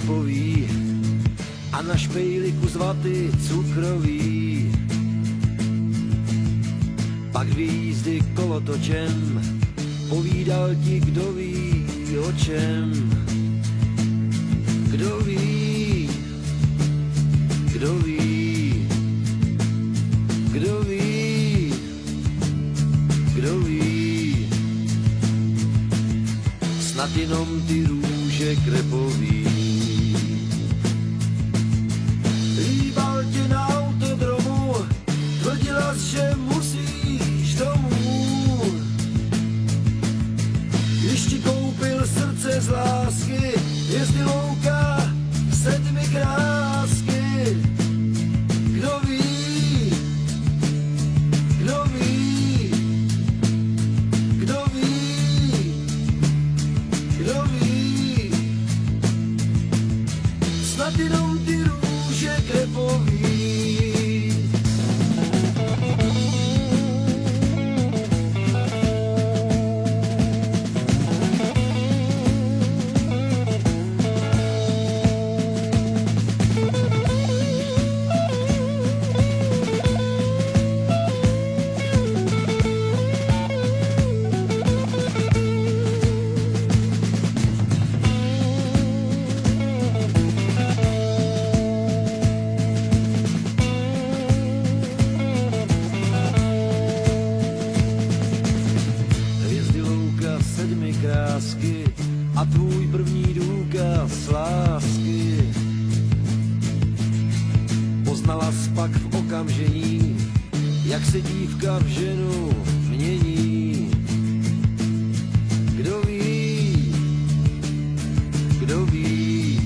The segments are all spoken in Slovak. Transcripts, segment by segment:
krepový a na špejli kus vaty cukrový. Pak 2 jízdy kolotočem, povídal ti, kdo ví o čem. Kdo ví, kdo ví, kdo ví, kdo ví. Snad jenom ty růže krepový. Líbal tě na autodromu, tvrdila, že musíš domů. Když ti koupil srdce z lásky, jezdil louka 7 krásky. Kdo ví, kdo ví, kdo ví, kdo ví. Snad jenom ty růže krepový. Krásky a tvůj první důkaz lásky. Poznala spak v okamžení, jak se dívka v ženu mění. Kdo ví, kdo ví,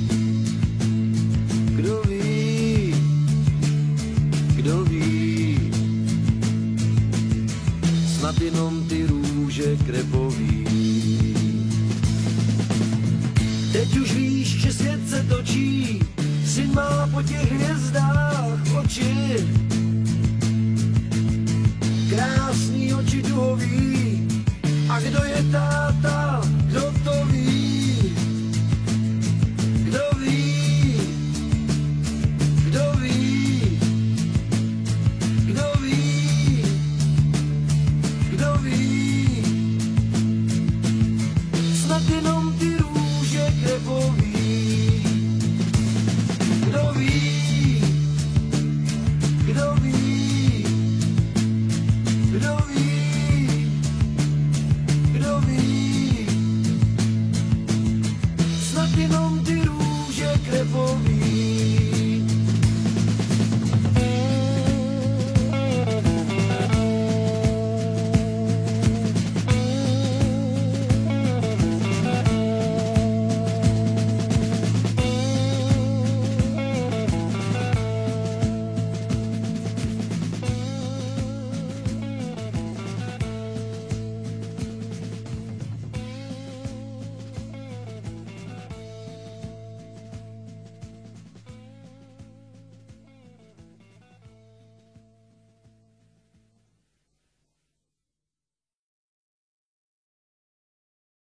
kdo ví, kdo ví. Snad jenom ty růže krepový. Teď už víš, že svět se točí, syn má po těch hvězdách oči. Krásný oči duhový, a kdo je táta?